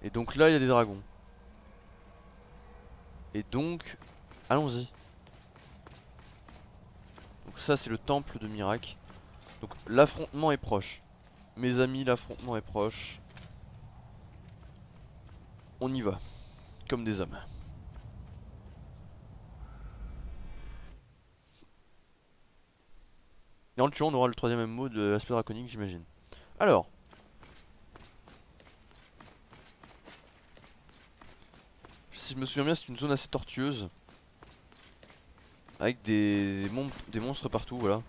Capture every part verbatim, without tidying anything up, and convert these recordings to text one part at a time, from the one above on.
Et donc là il y a des dragons. Et donc allons-y. Donc ça c'est le temple de Miraak. Donc l'affrontement est proche. Mes amis, l'affrontement est proche. On y va. Comme des hommes. Et en le tuant on aura le troisième M M O de l'aspect draconique j'imagine. Alors. Si je me souviens bien c'est une zone assez tortueuse. Avec des, des, mon des monstres partout, voilà.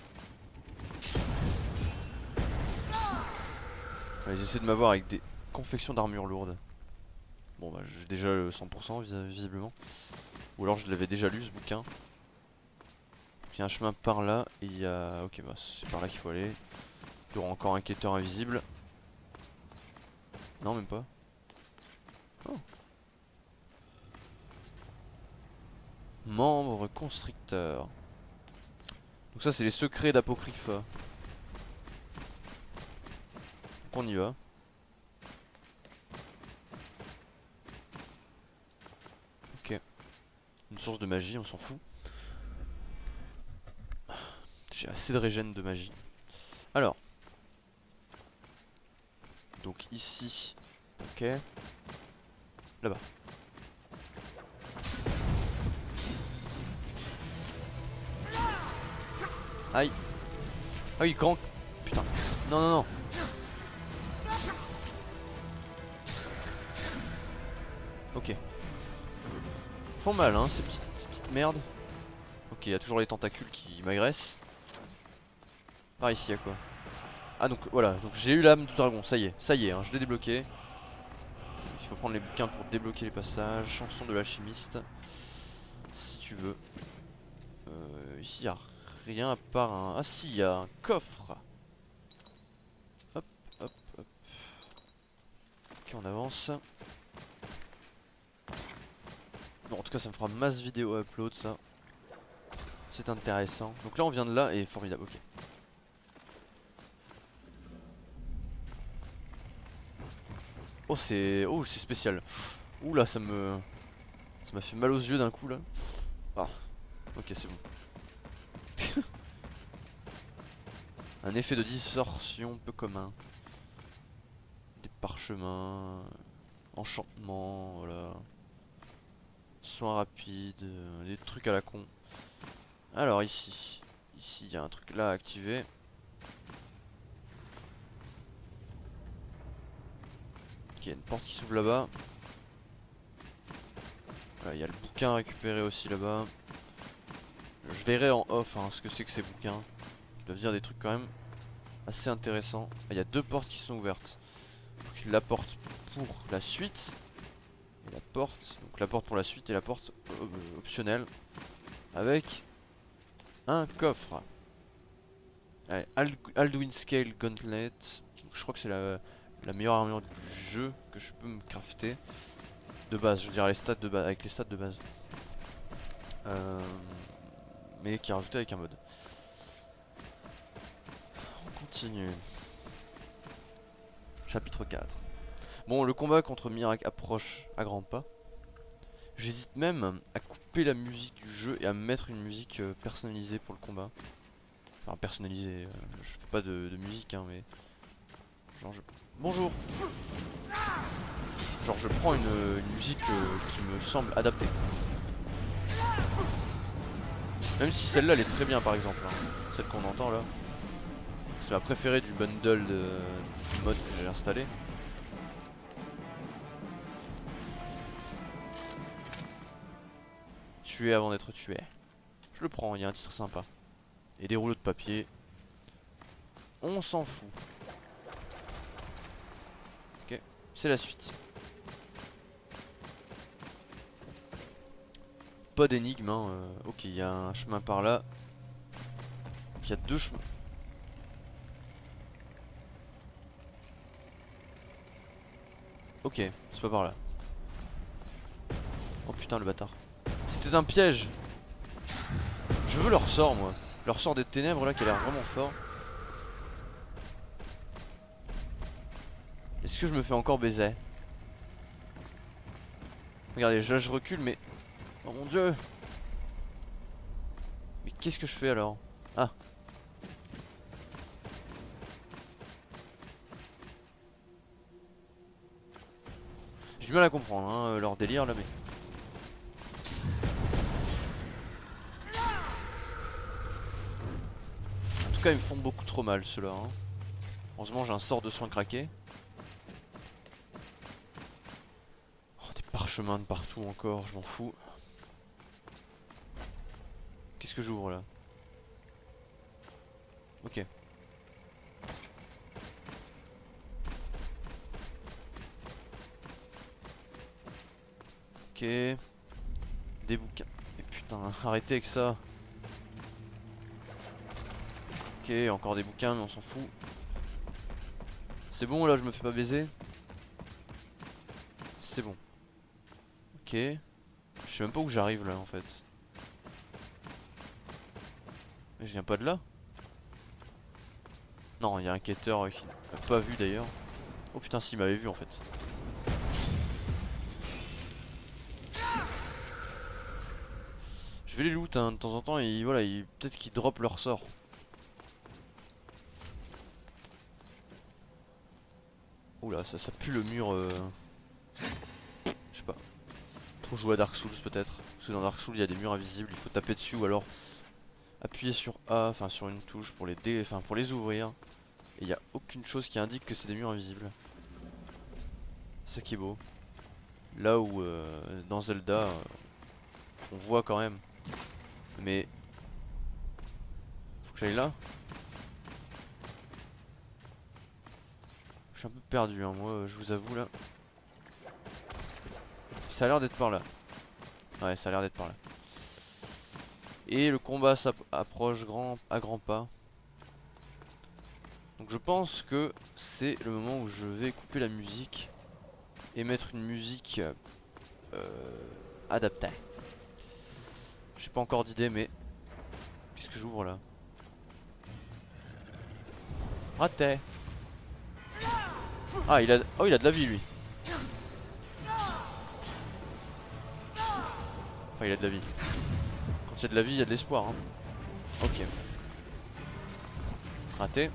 Ils essaient de m'avoir avec des confections d'armure lourde. Bon bah j'ai déjà le cent pour cent vis visiblement. Ou alors je l'avais déjà lu ce bouquin. Il y a un chemin par là et il y a... Ok bah c'est par là qu'il faut aller. Il y aura encore un quêteur invisible. Non même pas. Oh. Membre constricteur. Donc ça c'est les secrets d'Apocrypha. Donc on y va. Ok. Une source de magie, on s'en fout. J'ai assez de régène de magie. Alors. Donc ici. Ok. Là-bas. Aïe. Ah oui, grand. Putain. Non, non, non. Ok. Ils font mal, hein, ces petites, ces petites merdes. Ok, il y a toujours les tentacules qui m'agressent. Par ici, à quoi? Ah, donc voilà. Donc j'ai eu l'âme du dragon. Ça y est, ça y est, hein, je l'ai débloqué. Il faut prendre les bouquins pour débloquer les passages. Chanson de l'alchimiste. Si tu veux. Euh, ici, il n'y a rien à part un... Ah si, il y a un coffre. Hop, hop, hop. Ok, on avance. Bon, en tout cas, ça me fera masse vidéo à upload, ça. C'est intéressant. Donc là, on vient de là et formidable, ok. Oh, c'est... Oh, c'est spécial. Ouh là, ça me... Ça m'a fait mal aux yeux d'un coup, là. Ah, ok, c'est bon. Un effet de distorsion peu commun. Des parchemins. Enchantement, voilà. Soins rapides, euh, des trucs à la con. Alors ici, ici il y a un truc là à activer. Ok, il y a une porte qui s'ouvre là-bas. Voilà, il y a le bouquin à récupérer aussi là-bas. Je verrai en off hein, ce que c'est que ces bouquins. Ils doivent dire des trucs quand même assez intéressants. Ah, il y a deux portes qui sont ouvertes. Donc, la porte pour la suite. Et la porte, donc la porte pour la suite et la porte euh, optionnelle. Avec un coffre. Allez, Ald Alduin Scale Gauntlet. Donc, je crois que c'est la, la meilleure armure du jeu que je peux me crafter. De base, je veux dire les stats de base, avec les stats de base. Euh, mais qui est rajouté avec un mode. On continue. Chapitre quatre. Bon, le combat contre Miraak approche à grands pas. J'hésite même à couper la musique du jeu et à mettre une musique euh, personnalisée pour le combat. Enfin, personnalisée, euh, je fais pas de, de musique, hein, mais... Genre je... Bonjour. Genre je prends une, une musique euh, qui me semble adaptée. Même si celle-là, elle est très bien, par exemple. Hein. Celle qu'on entend, là. C'est ma préférée du bundle de, du mode que j'ai installé. Tuer avant d'être tué. Je le prends, il y a un titre sympa. Et des rouleaux de papier. On s'en fout. Ok, c'est la suite. Pas d'énigme, hein. euh, ok, il y a un chemin par là. Il y a deux chemins. Ok, c'est pas par là. Oh putain, le bâtard. C'était un piège. Je veux leur sort, moi. Leur sort des ténèbres, là, qui a l'air vraiment fort. Est-ce que je me fais encore baiser? Regardez, là je recule mais... Oh mon dieu. Mais qu'est-ce que je fais alors? Ah. J'ai du mal à comprendre hein, leur délire là mais... En tout cas ils me font beaucoup trop mal ceux-là hein. Heureusement j'ai un sort de soin craqué. Oh des parchemins de partout encore, je m'en fous. Qu'est-ce que j'ouvre là? Ok. Ok. Des bouquins. Mais putain, arrêtez avec ça. Ok, encore des bouquins, mais on s'en fout. C'est bon là, je me fais pas baiser. C'est bon. Ok. Je sais même pas où j'arrive là en fait. Mais je viens pas de là. Non, il y a un quêteur qui m'a pas vu d'ailleurs. Oh putain, s'il m'avait vu en fait. Je vais les loot hein, de temps en temps et voilà, peut-être qu'ils drop leur sort. Oula, ça, ça pue le mur. Euh... Je sais pas. Trop joué à Dark Souls peut-être. Parce que dans Dark Souls il y a des murs invisibles, il faut taper dessus ou alors appuyer sur A, enfin sur une touche pour les dé, enfin pour les ouvrir. Et il n'y a aucune chose qui indique que c'est des murs invisibles. C'est ça qui est beau. Là où euh, dans Zelda, euh, on voit quand même. Mais faut que j'aille là. Je suis un peu perdu hein, moi je vous avoue là. Ça a l'air d'être par là. Ouais, ça a l'air d'être par là. Et le combat s'approche grand, à grands pas. Donc je pense que c'est le moment où je vais couper la musique et mettre une musique euh, adaptée. J'ai pas encore d'idée mais... Qu'est-ce que j'ouvre là? Raté. Ah il a... Oh il a de la vie lui. Enfin il a de la vie. Quand il y a de la vie il y a de l'espoir hein. Ok. Raté.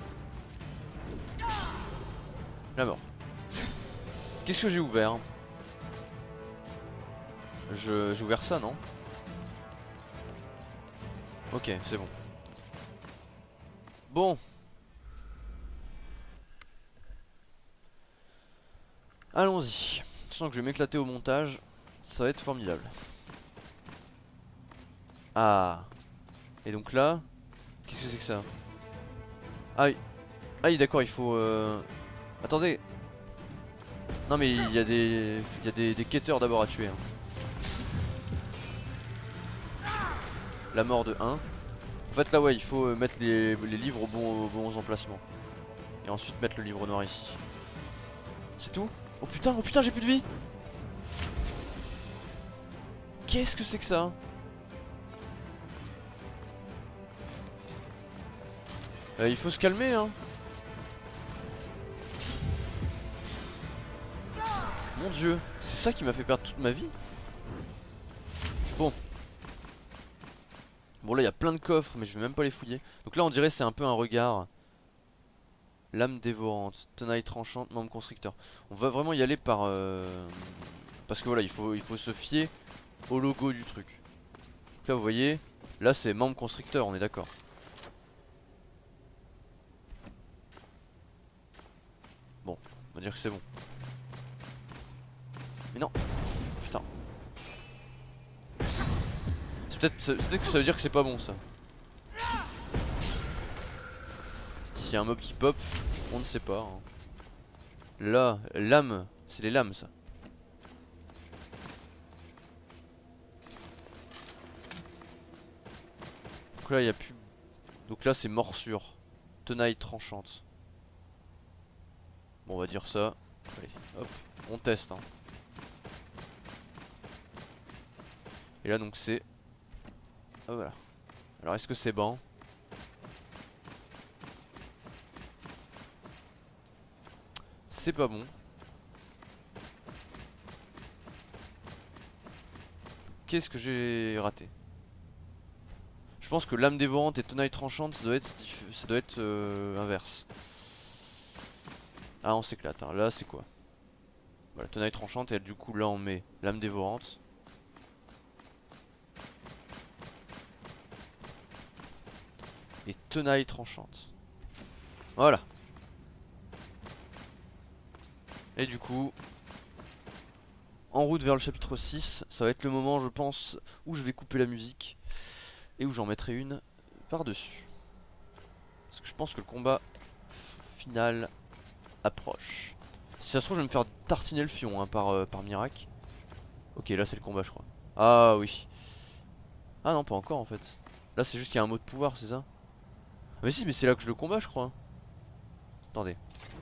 La mort. Qu'est-ce que j'ai ouvert? Je... J'ai ouvert ça non? Ok c'est bon. Bon. Allons-y. Je sens que je vais m'éclater au montage. Ça va être formidable. Ah. Et donc là, qu'est-ce que c'est que ça? Ah oui. Ah oui d'accord il faut euh... Attendez. Non mais il y a des. Il y a des, des quêteurs d'abord à tuer hein. La mort de un. En fait là ouais il faut mettre les, les livres aux bons, aux bons emplacements. Et ensuite mettre le livre noir ici. C'est tout? Oh putain, oh putain j'ai plus de vie. Qu'est-ce que c'est que ça? euh, Il faut se calmer hein. Mon dieu, c'est ça qui m'a fait perdre toute ma vie. Bon. Bon là il y a plein de coffres mais je vais même pas les fouiller. Donc là on dirait c'est un peu un regard. Lame dévorante, tenaille tranchante, membre constricteur. On va vraiment y aller par... Euh... Parce que voilà il faut, il faut se fier au logo du truc. Donc là vous voyez, là c'est membre constricteur on est d'accord. Bon, on va dire que c'est bon. Mais non. Putain. C'est peut-être peut que ça veut dire que c'est pas bon ça. S'il y a un mob qui pop, on ne sait pas hein. Là, lame, c'est les lames ça. Donc là il n'y a plus. Donc là c'est morsure. Tenaille tranchante. Bon on va dire ça. Allez, hop, on teste hein. Et là donc c'est... Oh voilà. Alors est-ce que c'est bon? C'est pas bon. Qu'est-ce que j'ai raté? Je pense que lame dévorante et tenaille tranchante, ça doit être, ça doit être euh, inverse. Ah, on s'éclate, hein. Là c'est quoi? Voilà, tenaille tranchante, et du coup là on met lame dévorante. Et tenaille tranchante. Voilà. Et du coup, en route vers le chapitre six, ça va être le moment, je pense, où je vais couper la musique. Et où j'en mettrai une par-dessus. Parce que je pense que le combat final approche. Si ça se trouve, je vais me faire tartiner le fion hein, par, euh, par miracle. Ok, là c'est le combat, je crois. Ah oui. Ah non, pas encore en fait. Là c'est juste qu'il y a un mot de pouvoir, c'est ça? Ah, mais si, mais c'est là que je le combat, je crois. Attendez.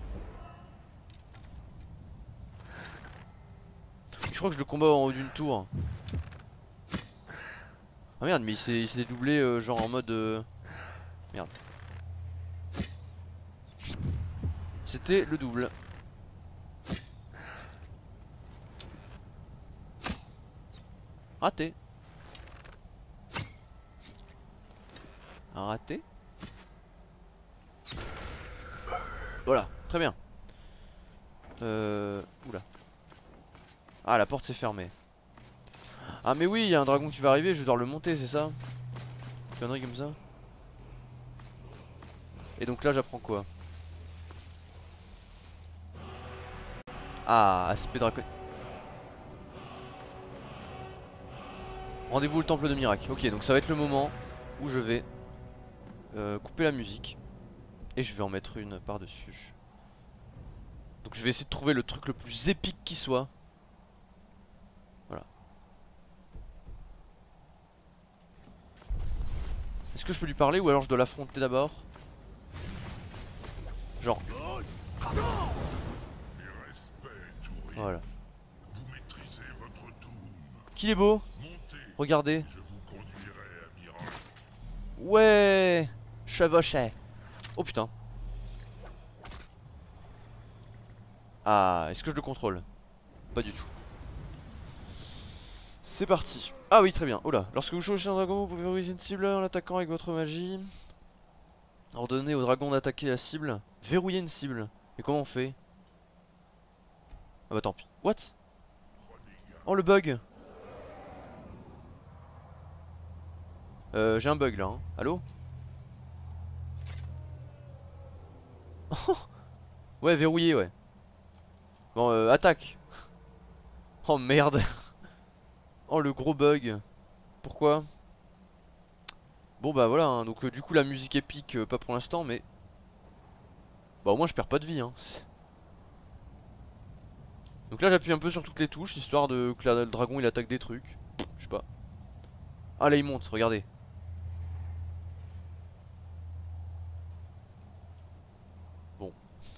Je crois que je le combat en haut d'une tour. Ah merde, mais il s'est dédoublé euh, genre en mode... Euh... Merde. C'était le double. Raté. Un raté. Voilà, très bien. Euh... Oula. Ah, la porte s'est fermée. Ah mais oui, il y a un dragon qui va arriver, je vais devoir le monter, c'est ça? Une connerie comme ça. Et donc là j'apprends quoi? Ah, aspect dragon. Rendez-vous au temple de Miracle. Ok, donc ça va être le moment où je vais euh, couper la musique. Et je vais en mettre une par-dessus. Donc je vais essayer de trouver le truc le plus épique qui soit. Voilà. Est-ce que je peux lui parler ou alors je dois l'affronter d'abord? Genre. Voilà. Qu'il est beau. Regardez. Ouais. Chevauché. Oh putain. Ah, est-ce que je le contrôle? Pas du tout. C'est parti. Ah oui, très bien. Oh là. Lorsque vous chevauchez un dragon, vous pouvez verrouiller une cible en l'attaquant avec votre magie. Ordonnez au dragon d'attaquer la cible. Verrouiller une cible. Et comment on fait? Ah bah tant pis. What? Oh le bug. Euh, j'ai un bug là. Hein. Allô? Ouais, verrouillé, ouais. Bon, euh, attaque. Oh merde. Oh le gros bug. Pourquoi? Bon bah voilà, hein. Donc euh, du coup la musique épique, euh, pas pour l'instant, mais... Bah au moins je perds pas de vie, hein. Donc là j'appuie un peu sur toutes les touches, histoire de que la, le dragon il attaque des trucs. Je sais pas. Ah là il monte, regardez. Bon.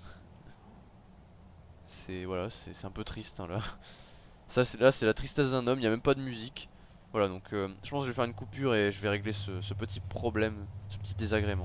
C'est... Voilà, c'est un peu triste, hein, là. Ça, là c'est la tristesse d'un homme, il n'y a même pas de musique. Voilà, donc euh, je pense que je vais faire une coupure et je vais régler ce, ce petit problème, ce petit désagrément.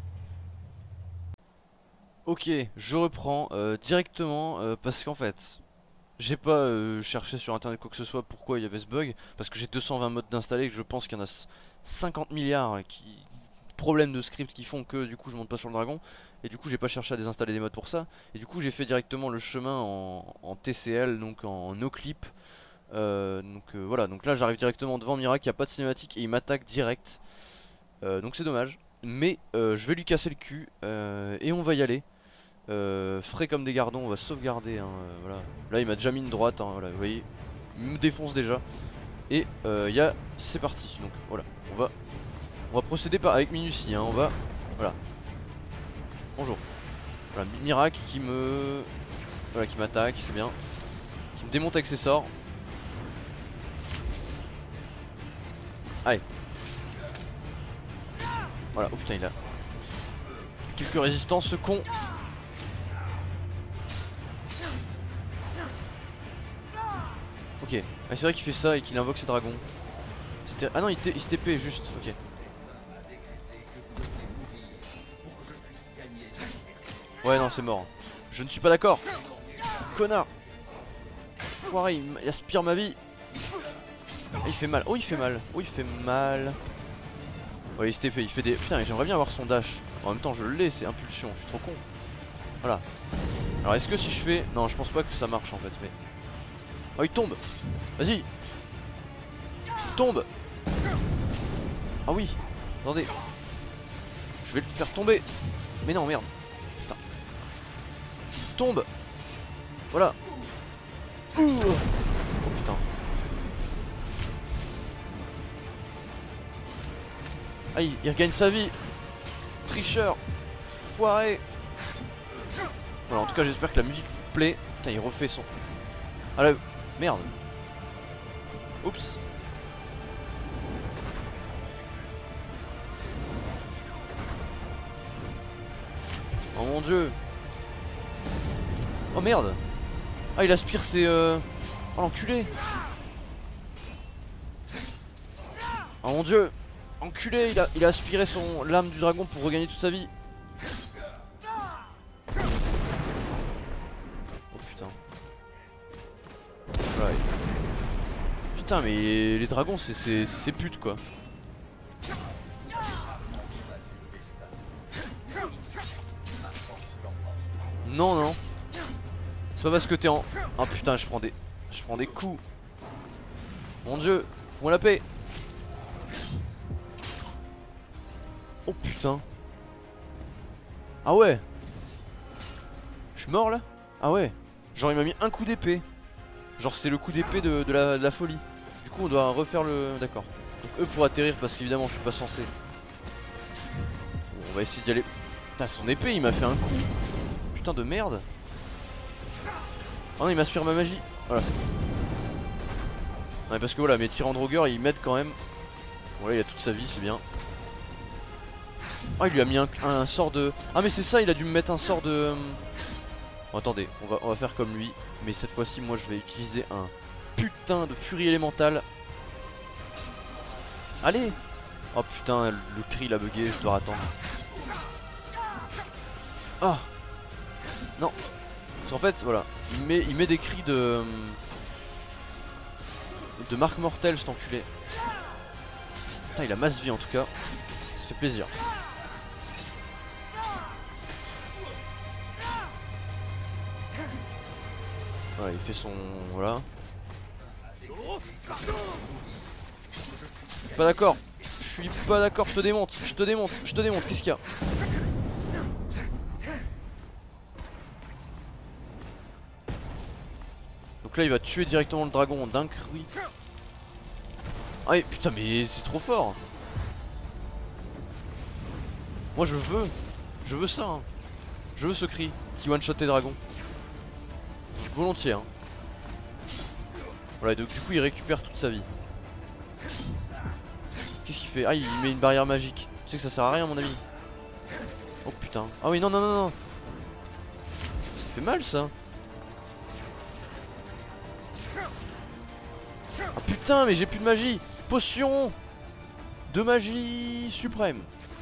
Ok, je reprends euh, directement euh, parce qu'en fait, j'ai pas euh, cherché sur internet quoi que ce soit pourquoi il y avait ce bug. Parce que j'ai deux cent vingt modes d'installer et que je pense qu'il y en a cinquante milliards qui... problèmes de script qui font que du coup je monte pas sur le dragon. Et du coup j'ai pas cherché à désinstaller des modes pour ça. Et du coup j'ai fait directement le chemin en, en T C L, donc en no-clip. Euh, donc euh, voilà, donc là j'arrive directement devant Miracle, il n'y a pas de cinématique et il m'attaque direct. Euh, donc c'est dommage. Mais euh, je vais lui casser le cul euh, et on va y aller. Euh, frais comme des gardons, on va sauvegarder. Hein, euh, voilà. Là il m'a déjà mis une droite, hein, voilà, vous voyez, il me défonce déjà. Et il euh, y a, c'est parti. Donc voilà, on va, on va procéder par, avec minutie. Hein, on va, voilà. Bonjour. Voilà, Miracle qui me, voilà, qui m'attaque, c'est bien. Qui me démonte avec ses sorts. Allez. Voilà, oh putain il a quelques résistances ce con. Ok, ah, c'est vrai qu'il fait ça et qu'il invoque ses dragons. Ah non il, il se T P juste, ok. Ouais non c'est mort. Je ne suis pas d'accord. Connard. Foiré, il aspire ma vie. Ah, il fait mal, oh il fait mal, oh il fait mal. Oh les S T P, il fait des... Putain j'aimerais bien avoir son dash. En même temps je l'ai, c'est impulsion, je suis trop con. Voilà. Alors est-ce que si je fais... Non je pense pas que ça marche en fait mais... Oh il tombe. Vas-y. Tombe. Ah oui. Attendez. Je vais le faire tomber. Mais non merde. Putain. Tombe. Voilà. Ouh. Oh putain. Ah il, il regagne sa vie. Tricheur. Foiré. Voilà en tout cas j'espère que la musique vous plaît. Putain il refait son... Ah là... Merde. Oups. Oh mon dieu. Oh merde. Ah il aspire ses... Euh... Oh l'enculé. Oh mon dieu. Enculé, il a, il a aspiré son lame du dragon pour regagner toute sa vie. Oh putain. Voilà. Putain mais les dragons c'est putes quoi. Non non. C'est pas parce que t'es en... Ah putain je prends des... Je prends des coups. Mon dieu. Fous-moi la paix. Oh putain. Ah ouais. Je suis mort là. Ah ouais. Genre il m'a mis un coup d'épée. Genre c'est le coup d'épée de, de, la, de la folie. Du coup on doit refaire le... D'accord. Donc eux pour atterrir parce qu'évidemment je suis pas censé. Bon, on va essayer d'y aller. Putain son épée il m'a fait un coup. Putain de merde. Oh non il m'aspire ma magie. Voilà c'est... Ouais parce que voilà mes tyrans drogueurs ils m'aident quand même. Voilà il a toute sa vie c'est bien. Ah oh, il lui a mis un, un sort de... Ah mais c'est ça il a dû me mettre un sort de... Bon, attendez on va, on va faire comme lui. Mais cette fois-ci moi je vais utiliser un putain de furie élémentale. Allez. Oh putain le cri il a bugué je dois attendre. Ah non. Parce qu'en fait voilà il met, il met des cris de... De marque mortelle cet enculé. Putain il a masse vie en tout cas. Ça fait plaisir. Voilà il fait son... Voilà. Pas d'accord. Je suis pas d'accord, je te démonte. Je te démonte, je te démonte. Qu'est-ce qu'il y a? Donc là il va tuer directement le dragon d'un cri. Ah et putain mais c'est trop fort. Moi je veux. Je veux ça hein. Je veux ce cri qui one shot les dragons. Volontiers hein. Voilà donc du coup il récupère toute sa vie. Qu'est-ce qu'il fait? Ah il met une barrière magique. Tu sais que ça sert à rien mon ami. Oh putain. Ah oui non non non non. Ça fait mal ça. Ah putain mais j'ai plus de magie. Potion de magie suprême.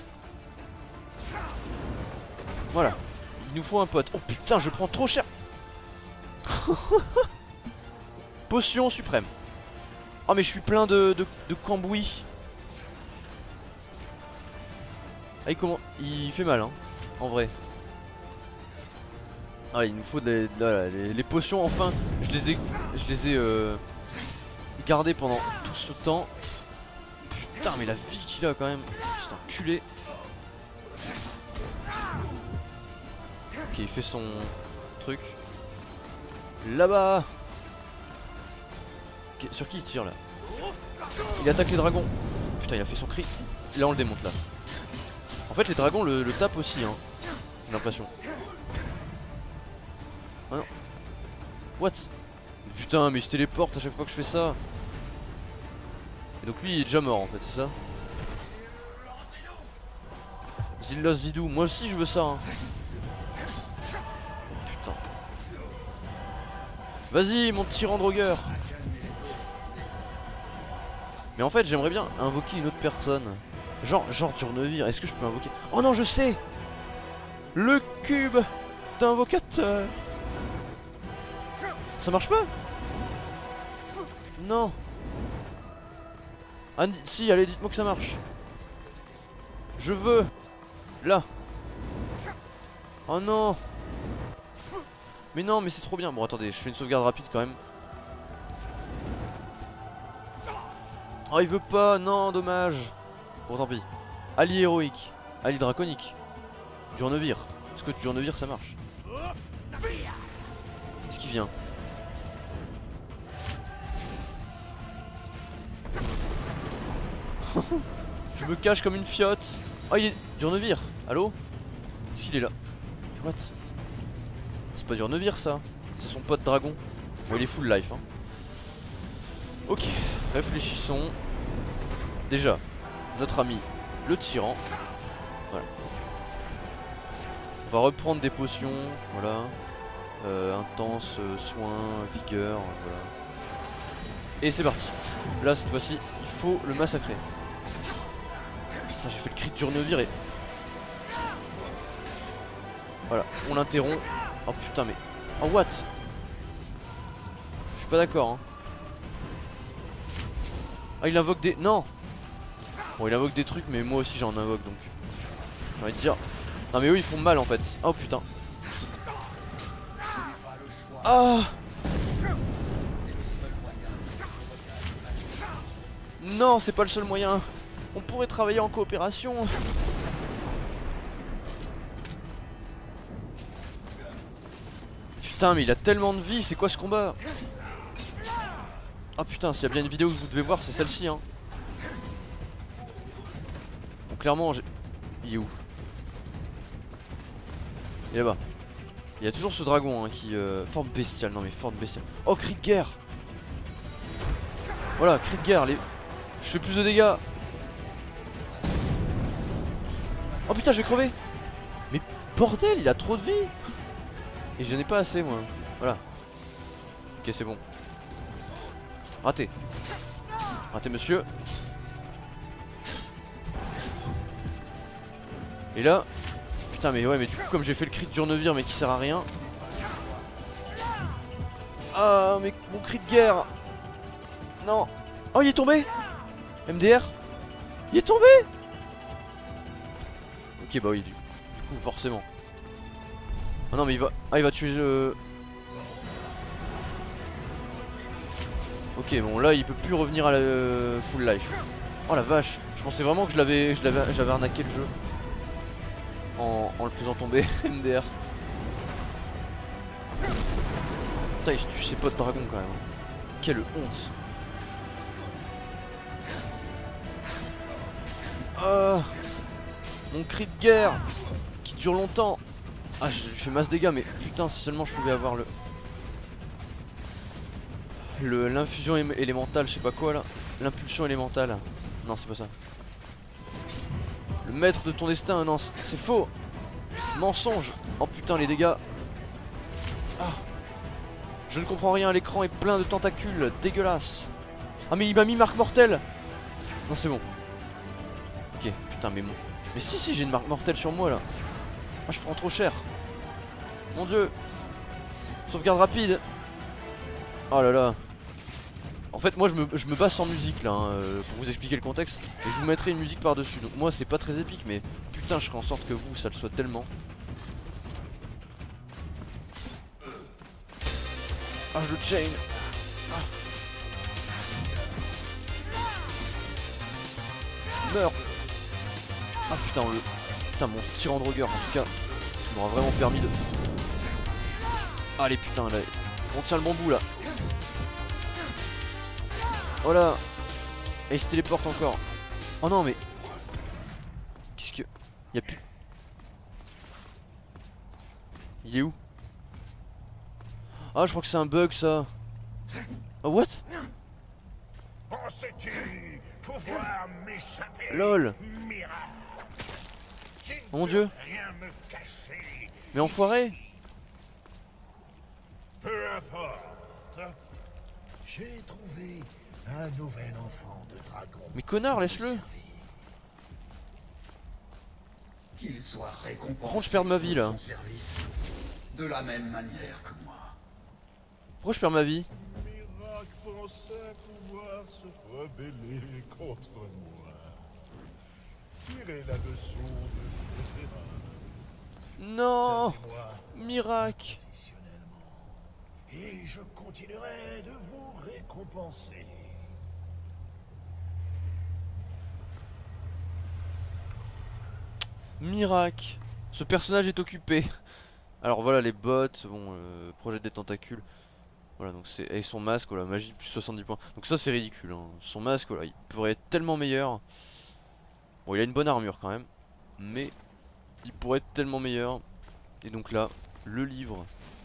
Voilà. Il nous faut un pote. Oh putain je prends trop cher. Potion suprême. Oh mais je suis plein de, de, de cambouis. Ah il comment... Il fait mal hein. En vrai. Ah il nous faut de, de, de, de, les, les potions enfin. Je les ai... Je les ai euh, gardées pendant tout ce temps. Putain mais la vie qu'il a quand même. C'est un culé. Ok il fait son truc. Là-bas. Okay, sur qui il tire là? Il attaque les dragons. Putain il a fait son cri. Là on le démonte là. En fait les dragons le, le tapent aussi hein. J'ai l'impression. Ah non. What? Putain mais il se téléporte à chaque fois que je fais ça. Et donc lui il est déjà mort en fait c'est ça? Zillos Zidou. Moi aussi je veux ça hein. Oh, putain. Vas-y mon tyran drogueur. Mais en fait j'aimerais bien invoquer une autre personne. Genre, genre Durnevir, est-ce que je peux invoquer? Oh non je sais. Le cube d'invocateur. Ça marche pas? Non. Ah si, allez, dites-moi que ça marche. Je veux. Là. Oh non. Mais non, mais c'est trop bien. Bon, attendez, je fais une sauvegarde rapide quand même. Oh, il veut pas. Non, dommage. Bon, tant pis. Ali héroïque. Ali draconique. Durnevir. Est-ce que Durnevir ça marche? Qu'est-ce qui vient? Je me cache comme une fiotte. Oh, il est Durnevir. Allô? Est-ce qu'il est là? What? C'est pas Durnevir ça. C'est son pote dragon. Bon, il est full life hein. Ok, réfléchissons. Déjà, notre ami le tyran. Voilà. On va reprendre des potions. Voilà. Euh, intense, euh, soin, vigueur. Voilà. Et c'est parti. Là, cette fois-ci, il faut le massacrer. J'ai fait le cri de Durnevir et... Voilà, on l'interrompt. Oh putain mais... Oh what? Je suis pas d'accord hein. Ah il invoque des... Non. Bon il invoque des trucs mais moi aussi j'en invoque donc j'ai envie de dire... Non mais eux ils font mal en fait. Oh putain. Ah. Non c'est pas le seul moyen. On pourrait travailler en coopération. Putain mais il a tellement de vie, c'est quoi ce combat? Ah putain, s'il y a bien une vidéo que vous devez voir, c'est celle-ci hein. Bon clairement j'ai... Il est où? Il est là-bas. Il y a toujours ce dragon hein, qui... Euh... Forme bestiale, non mais forme bestiale. Oh cri de guerre. Voilà, cri de guerre, les... Je fais plus de dégâts. Oh putain je vais crever. Mais bordel, il a trop de vie. Et je n'ai pas assez moi. Voilà. Ok c'est bon. Raté. Raté monsieur. Et là. Putain mais ouais mais du coup comme j'ai fait le cri de Durnevir mais qui sert à rien. Ah mais mon cri de guerre. Non. Oh il est tombé. M D R. Il est tombé. Ok bah oui du, du coup forcément. Ah non mais il va. Ah il va tuer euh... Ok bon là il peut plus revenir à la euh, full life. Oh la vache. Je pensais vraiment que je l'avais je l'avais j'avais arnaqué le jeu en, en le faisant tomber. M D R. Putain il tue ses potes dragons quand même. Quelle honte. Ah, mon cri de guerre qui dure longtemps. Ah j'ai fait masse dégâts mais putain si seulement je pouvais avoir le Le l'infusion élémentale, je sais pas quoi là. L'impulsion élémentale. Non c'est pas ça. Le maître de ton destin, non c'est faux. Mensonge. Oh putain les dégâts. Ah. Je ne comprends rien, l'écran est plein de tentacules, dégueulasse. Ah mais il m'a mis marque mortelle. Non c'est bon. Ok putain mais bon. Mais si si j'ai une marque mortelle sur moi là. Ah je prends trop cher. Mon dieu. Sauvegarde rapide. Oh là là. En fait moi je me, je me base sans musique là hein, euh, pour vous expliquer le contexte. Et je vous mettrai une musique par dessus. Donc moi c'est pas très épique mais putain je ferai en sorte que vous ça le soit tellement. Ah je le chain. Ah. Meurs. Ah putain le. Putain mon tyran de rogueur en tout cas m'aura vraiment permis de. Allez putain là. On tient le bon bout là. Voilà. Et il se téléporte encore. Oh non mais. Qu'est-ce que. Y'a plus. Il est où? Ah je crois que c'est un bug ça. Oh what? Lol. Oh mon dieu. Mais enfoiré. Peu importe. J'ai trouvé un nouvel enfant de dragon. Mais connard, laisse-le. Qu'il soit récompensé. Par contre, je perds ma vie là. Son service, de la même manière que moi. Pourquoi je perds ma vie? Miracle pensait pouvoir se rebellé contre moi. Tirez la leçon de cette erreur. Non, Servez-moi Miracle. inconditionnellement, et je continuerai de vous récompenser. Miracle. Ce personnage est occupé. Alors voilà les bots, bon, euh, projet des tentacules. Voilà, donc c'est. Et son masque, voilà, magie plus soixante-dix points. Donc ça c'est ridicule, hein. Son masque, voilà, il pourrait être tellement meilleur. Bon, il a une bonne armure quand même. Mais il pourrait être tellement meilleur. Et donc là, le livre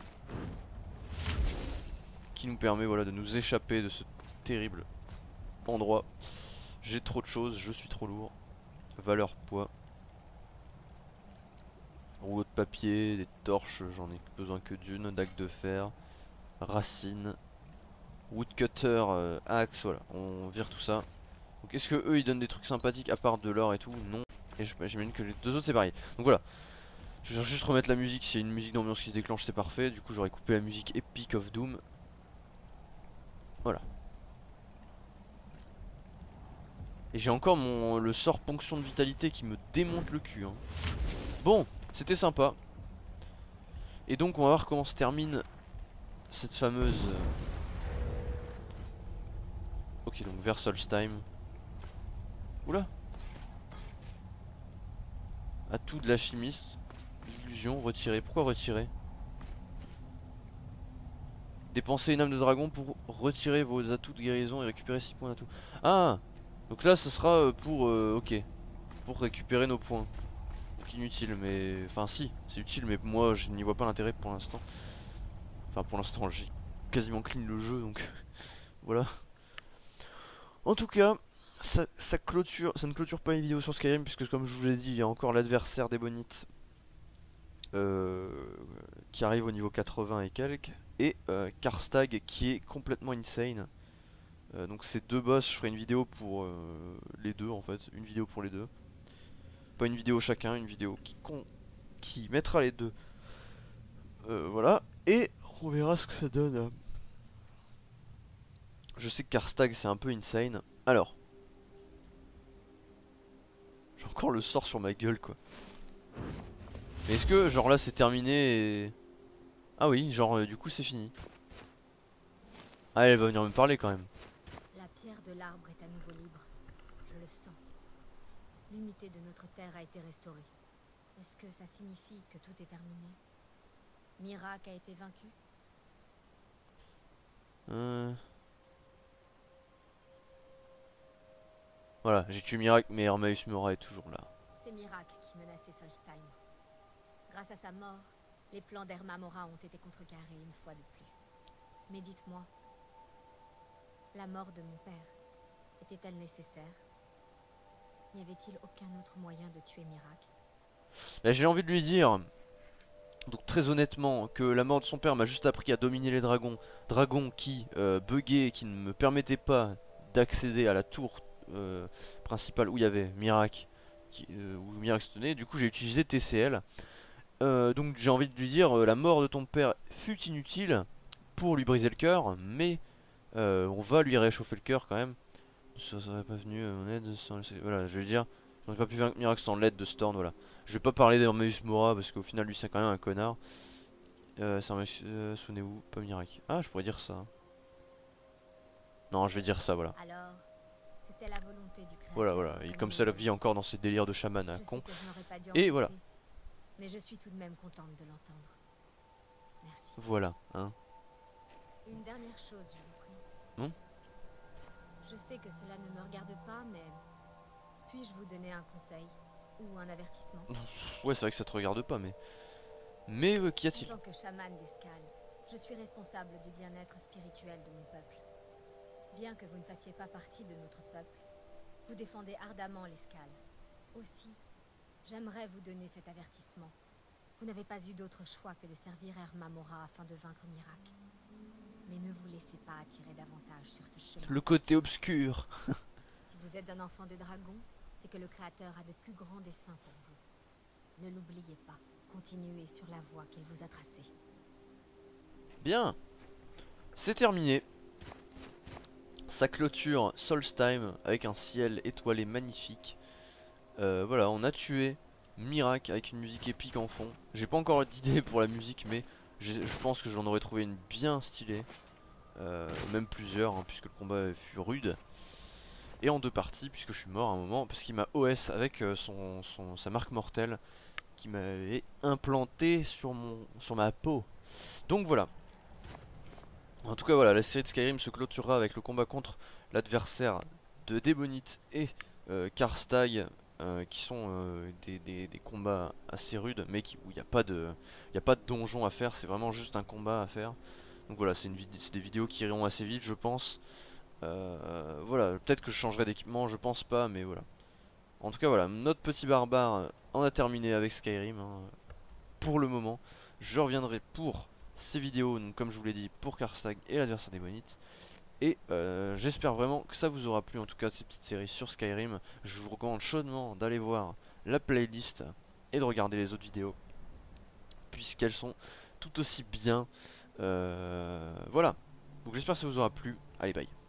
qui nous permet, voilà, de nous échapper de ce terrible endroit. J'ai trop de choses, je suis trop lourd. Valeur poids. Rouleau de papier, des torches, j'en ai besoin que d'une, dague de fer, racines, woodcutter, euh, axe, voilà, on vire tout ça. Donc est-ce que eux ils donnent des trucs sympathiques à part de l'or et tout? Non. Et j'imagine que les deux autres c'est pareil. Donc voilà, je vais juste remettre la musique, s'il y a une musique d'ambiance qui se déclenche c'est parfait. Du coup j'aurais coupé la musique Epic of Doom. Voilà. Et j'ai encore mon le sort ponction de vitalité qui me démonte le cul, hein. Bon, c'était sympa. Et donc on va voir comment se termine cette fameuse... Ok, donc vers Solstheim. Oula. Atout de l'alchimiste. Illusion, retirer. Pourquoi retirer? Dépensez une âme de dragon pour retirer vos atouts de guérison et récupérer six points d'atout. Ah. Donc là ce sera pour... Euh, ok. Pour récupérer nos points. Donc inutile, mais... Enfin si, c'est utile, mais moi je n'y vois pas l'intérêt pour l'instant. Enfin pour l'instant j'ai quasiment clean le jeu, donc... Voilà. En tout cas, ça, ça, clôture, ça ne clôture pas les vidéos sur Skyrim, puisque comme je vous l'ai dit, il y a encore l'adversaire des bonites euh, qui arrive au niveau quatre-vingts et quelques, et euh, Karstag qui est complètement insane. Euh, donc ces deux boss, je ferai une vidéo pour euh, les deux en fait, une vidéo pour les deux. Pas une vidéo chacun, une vidéo qui, qui mettra les deux. Euh, voilà, et on verra ce que ça donne. Je sais que Karstag c'est un peu insane. Alors, j'ai encore le sort sur ma gueule quoi. Mais est-ce que genre là c'est terminé et... Ah oui, genre euh, du coup c'est fini. Ah elle va venir me parler quand même. La pierre de l'arbre est à nouveau libre. Je le sens. L'unité de notre terre a été restaurée. Est-ce que ça signifie que tout est terminé? Miracle a été vaincu? Euh... Voilà, j'ai tué Miracle mais Hermaeus Mora est toujours là. C'est Miracle qui menaçait Solstheim. Grâce à sa mort, les plans d'Herma Mora ont été contrecarrés une fois de plus. Mais dites-moi, la mort de mon père était-elle nécessaire? N'y avait-il aucun autre moyen de tuer Miracle? Là j'ai envie de lui dire, donc très honnêtement, que la mort de son père m'a juste appris à dominer les dragons. Dragons qui euh, buguaient, qui ne me permettaient pas d'accéder à la tour euh, principale où il y avait Miracle, qui, euh, où Miracle se tenait. Du coup j'ai utilisé T C L. Euh, donc j'ai envie de lui dire, euh, la mort de ton père fut inutile pour lui briser le cœur, mais euh, on va lui réchauffer le cœur quand même. Ça serait pas venu à mon aide sans... Voilà, je vais dire, j'aurais pas pu vaincre Miracle sans l'aide de Storm, voilà. Je vais pas parler d'Hermaeus Mora parce qu'au final lui c'est quand même un connard. Euh, c'est Hermaeus, euh, souvenez-vous, pas Miracle. Ah, je pourrais dire ça. Non, je vais dire ça, voilà. Alors, c'était la volonté du créateur. Voilà, voilà, et comme ça la vit encore dans ses délires de chaman à Je con. sais que je n'aurais pas dû en Et douter, voilà. mais je suis tout de même contente de l'entendre. Merci. Voilà, hein. Une dernière chose, je vous prie. Non? Je sais que cela ne me regarde pas, mais puis-je vous donner un conseil ou un avertissement? Ouais, c'est vrai que ça te regarde pas, mais... Mais euh, qu'y En a-t-il? tant que chaman d'escale, je suis responsable du bien-être spirituel de mon peuple. Bien que vous ne fassiez pas partie de notre peuple, vous défendez ardemment l'escale. Aussi, j'aimerais vous donner cet avertissement. Vous n'avez pas eu d'autre choix que de servir Herma Mora afin de vaincre Miracle. Mais ne vous laissez pas attirer davantage sur ce chemin. Le côté obscur. Si vous êtes un enfant de dragon, c'est que le Créateur a de plus grands desseins pour vous. Ne l'oubliez pas. Continuez sur la voie qu'il vous a tracée. Bien. C'est terminé. Ça clôture Solstheim avec un ciel étoilé magnifique. Euh, voilà, on a tué Miraak avec une musique épique en fond. J'ai pas encore d'idée pour la musique, mais je pense que j'en aurais trouvé une bien stylée. Euh, même plusieurs, hein, puisque le combat fut rude. Et en deux parties, puisque je suis mort à un moment, parce qu'il m'a O S avec euh, son, son, sa marque mortelle qui m'avait implanté sur, mon, sur ma peau. Donc voilà. En tout cas voilà, la série de Skyrim se clôturera avec le combat contre l'adversaire de Débonite et euh, Karstag, euh, qui sont euh, des, des, des combats assez rudes, mais qui, où il n'y a pas de, il y a pas de donjon à faire, c'est vraiment juste un combat à faire. Donc voilà, c'est des vidéos qui iront assez vite, je pense. Euh, voilà, peut-être que je changerai d'équipement, je pense pas, mais voilà. En tout cas voilà, notre petit barbare en a terminé avec Skyrim, hein, pour le moment. Je reviendrai pour ces vidéos, donc comme je vous l'ai dit, pour Karstag et l'adversaire Débonite. Et euh, j'espère vraiment que ça vous aura plu, en tout cas de ces petites séries sur Skyrim. Je vous recommande chaudement d'aller voir la playlist et de regarder les autres vidéos, puisqu'elles sont tout aussi bien. Euh, voilà, donc j'espère que ça vous aura plu. Allez, bye.